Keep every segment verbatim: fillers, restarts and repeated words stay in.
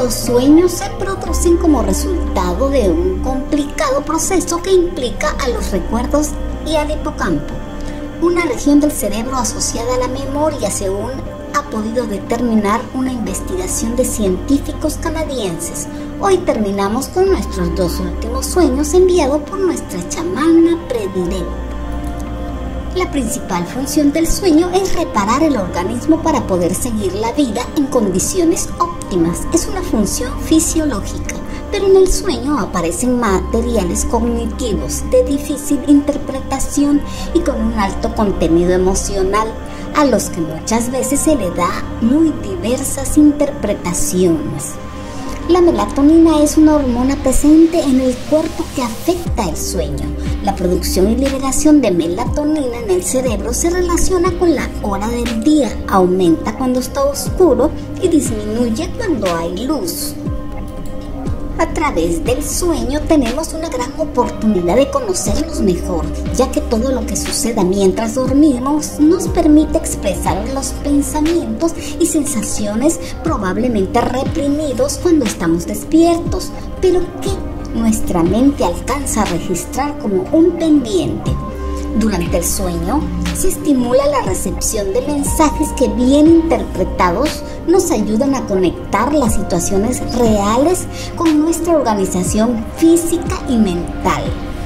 Los sueños se producen como resultado de un complicado proceso que implica a los recuerdos y al hipocampo, una región del cerebro asociada a la memoria, según ha podido determinar una investigación de científicos canadienses. Hoy terminamos con nuestros dos últimos sueños enviados por nuestra chamana predilecta. La principal función del sueño es reparar el organismo para poder seguir la vida en condiciones óptimas. Es una función fisiológica, pero en el sueño aparecen materiales cognitivos de difícil interpretación y con un alto contenido emocional, a los que muchas veces se le da muy diversas interpretaciones. La melatonina es una hormona presente en el cuerpo que afecta el sueño. La producción y liberación de melatonina en el cerebro se relaciona con la hora del día, aumenta cuando está oscuro y disminuye cuando hay luz. A través del sueño tenemos una gran oportunidad de conocernos mejor, ya que todo lo que suceda mientras dormimos nos permite expresar los pensamientos y sensaciones probablemente reprimidos cuando estamos despiertos, pero que nuestra mente alcanza a registrar como un pendiente. Durante el sueño se estimula la recepción de mensajes que, bien interpretados, nos ayudan a conectar las situaciones reales con nuestra organización física y mental.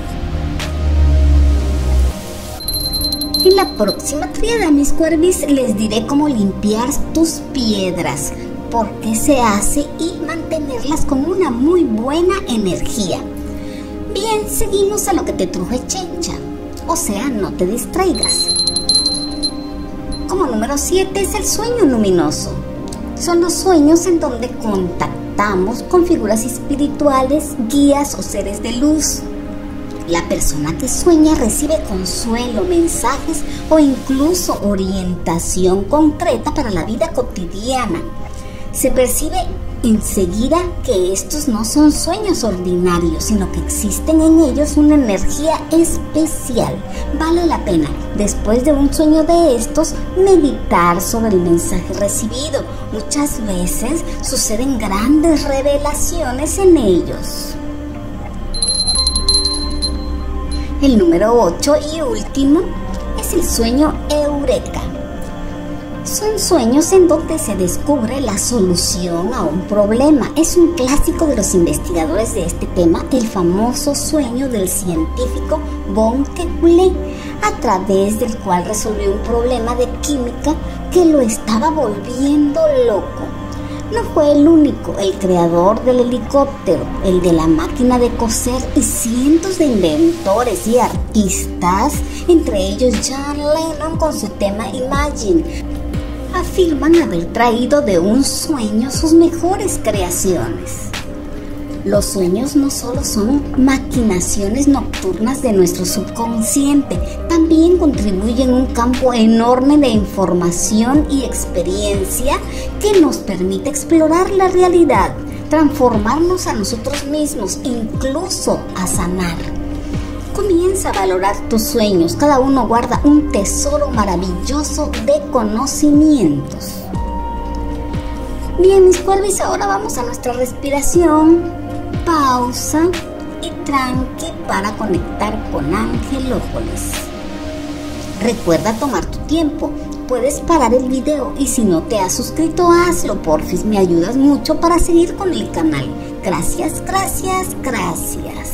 En la próxima tríada, mis cuervis, les diré cómo limpiar tus piedras, por qué se hace y mantenerlas con una muy buena energía. Bien, seguimos a lo que te truje Chencha. O sea, no te distraigas. Como número siete es el sueño luminoso. Son los sueños en donde contactamos con figuras espirituales, guías o seres de luz. La persona que sueña recibe consuelo, mensajes o incluso orientación concreta para la vida cotidiana. Se percibe enseguida que estos no son sueños ordinarios, sino que existen en ellos una energía especial. Vale la pena, después de un sueño de estos, meditar sobre el mensaje recibido. Muchas veces suceden grandes revelaciones en ellos. El número ocho y último es el sueño eureka. Son sueños en donde se descubre la solución a un problema. Es un clásico de los investigadores de este tema, el famoso sueño del científico von Kekulé, a través del cual resolvió un problema de química que lo estaba volviendo loco. No fue el único, el creador del helicóptero, el de la máquina de coser y cientos de inventores y artistas, entre ellos John Lennon con su tema Imagine, afirman haber traído de un sueño sus mejores creaciones. Los sueños no solo son maquinaciones nocturnas de nuestro subconsciente, también contribuyen a un campo enorme de información y experiencia que nos permite explorar la realidad, transformarnos a nosotros mismos, incluso a sanar. Comienza a valorar tus sueños. Cada uno guarda un tesoro maravilloso de conocimientos. Bien, mis cuervis, ahora vamos a nuestra respiración. Pausa y tranqui para conectar con Angelópolis. Recuerda tomar tu tiempo. Puedes parar el video y si no te has suscrito, hazlo, porfis. Me ayudas mucho para seguir con el canal. Gracias, gracias, gracias.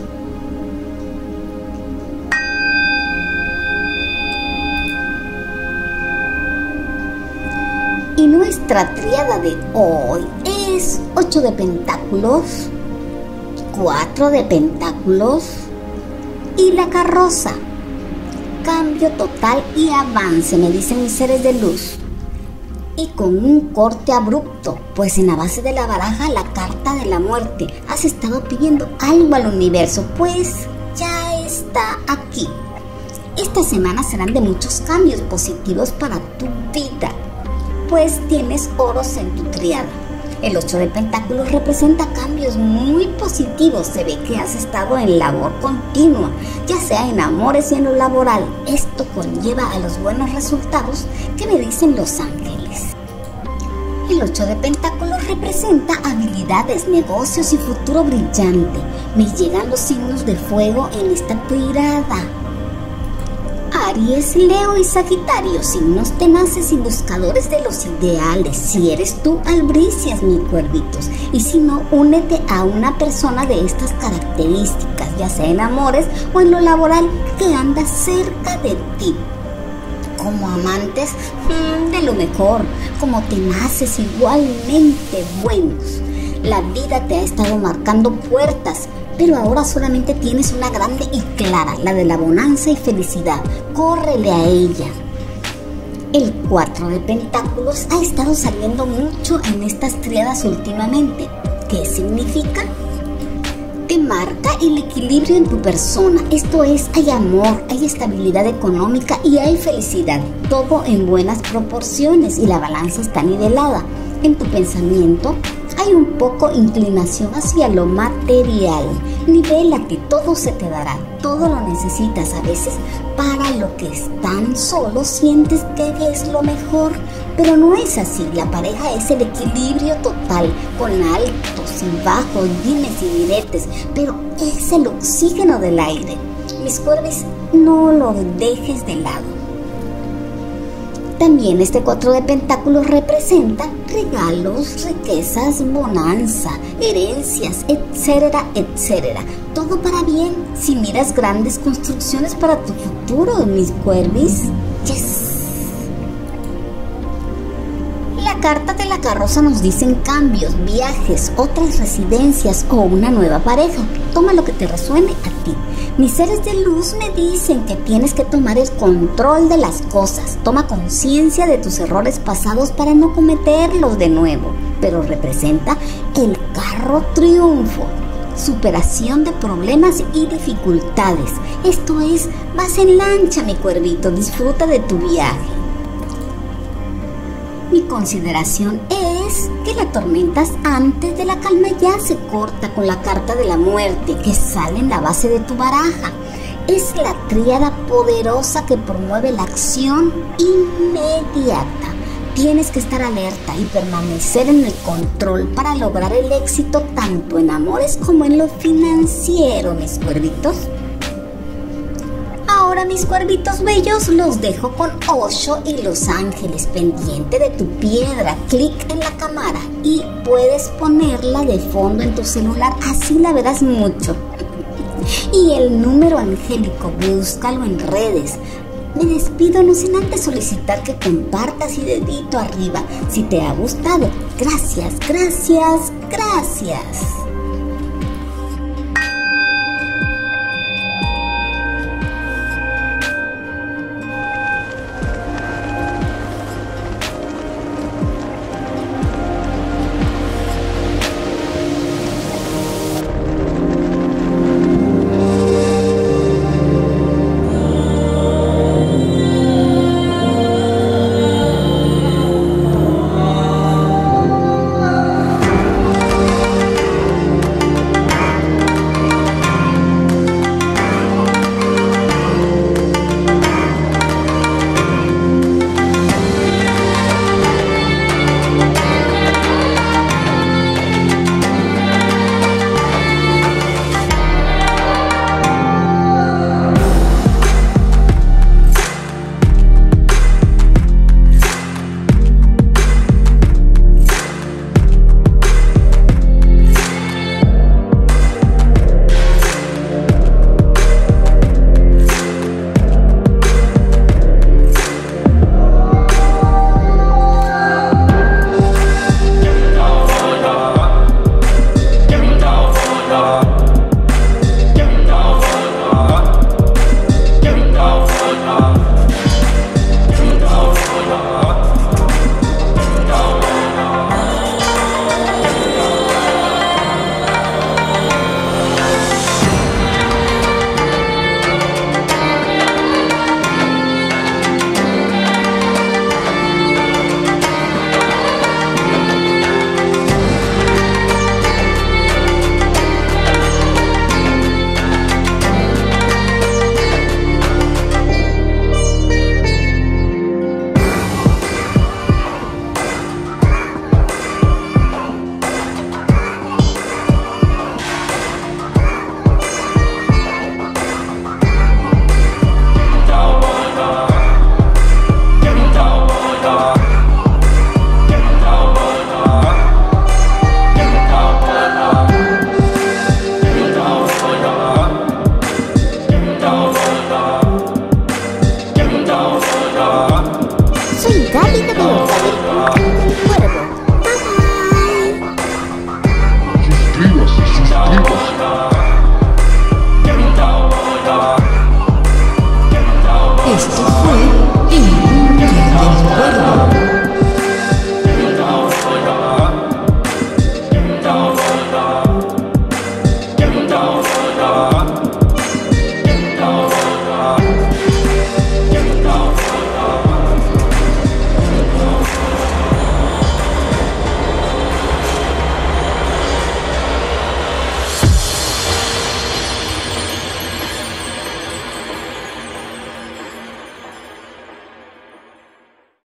Y nuestra tríada de hoy es ocho de pentáculos, cuatro de pentáculos y la carroza. Cambio total y avance, me dicen mis seres de luz. Y con un corte abrupto, pues en la base de la baraja la carta de la muerte. Has estado pidiendo algo al universo, pues ya está aquí. Estas semanas serán de muchos cambios positivos para tu vida, pues tienes oros en tu triada. El ocho de pentáculos representa cambios muy positivos. Se ve que has estado en labor continua, ya sea en amores y en lo laboral. Esto conlleva a los buenos resultados que me dicen los ángeles. El ocho de pentáculos representa habilidades, negocios y futuro brillante. Me llegan los signos de fuego en esta tirada. Aries, Leo y Sagitario, signos tenaces y buscadores de los ideales. Si eres tú, albricias, mis cuervitos. Y si no, únete a una persona de estas características, ya sea en amores o en lo laboral, que anda cerca de ti. Como amantes, mmm, de lo mejor. Como tenaces, igualmente buenos. La vida te ha estado marcando puertas, pero ahora solamente tienes una grande y clara, la de la bonanza y felicidad. Córrele a ella. El cuatro de pentáculos ha estado saliendo mucho en estas triadas últimamente. ¿Qué significa? Te marca el equilibrio en tu persona. Esto es, hay amor, hay estabilidad económica y hay felicidad. Todo en buenas proporciones y la balanza está nivelada. En tu pensamiento hay un poco inclinación hacia lo material. Nivélate, todo se te dará, todo lo necesitas. A veces para lo que están solos sientes que es lo mejor, pero no es así. La pareja es el equilibrio total, con altos y bajos, dimes y diretes, pero es el oxígeno del aire. Mis cuervis, no lo dejes de lado. También este cuatro de pentáculos representa regalos, riquezas, bonanza, herencias, etcétera, etcétera. Todo para bien si miras grandes construcciones para tu futuro, mis cuervis. Yes. La carta de la carroza nos dicen cambios, viajes, otras residencias o una nueva pareja. Toma lo que te resuene a ti. Mis seres de luz me dicen que tienes que tomar el control de las cosas. Toma conciencia de tus errores pasados para no cometerlos de nuevo. Pero representa el carro triunfo, superación de problemas y dificultades. Esto es, vas en lancha, mi cuervito, disfruta de tu viaje. Mi consideración es que la tormenta antes de la calma ya se corta con la carta de la muerte que sale en la base de tu baraja. Es la tríada poderosa que promueve la acción inmediata. Tienes que estar alerta y permanecer en el control para lograr el éxito tanto en amores como en lo financiero, mis cuervitos. Ahora, mis cuervitos bellos, los dejo con Osho y los ángeles. Pendiente de tu piedra, clic en la cámara y puedes ponerla de fondo en tu celular, así la verás mucho. Y el número angélico, búscalo en redes. Me despido no sin antes solicitar que compartas y dedito arriba si te ha gustado. Gracias, gracias, gracias.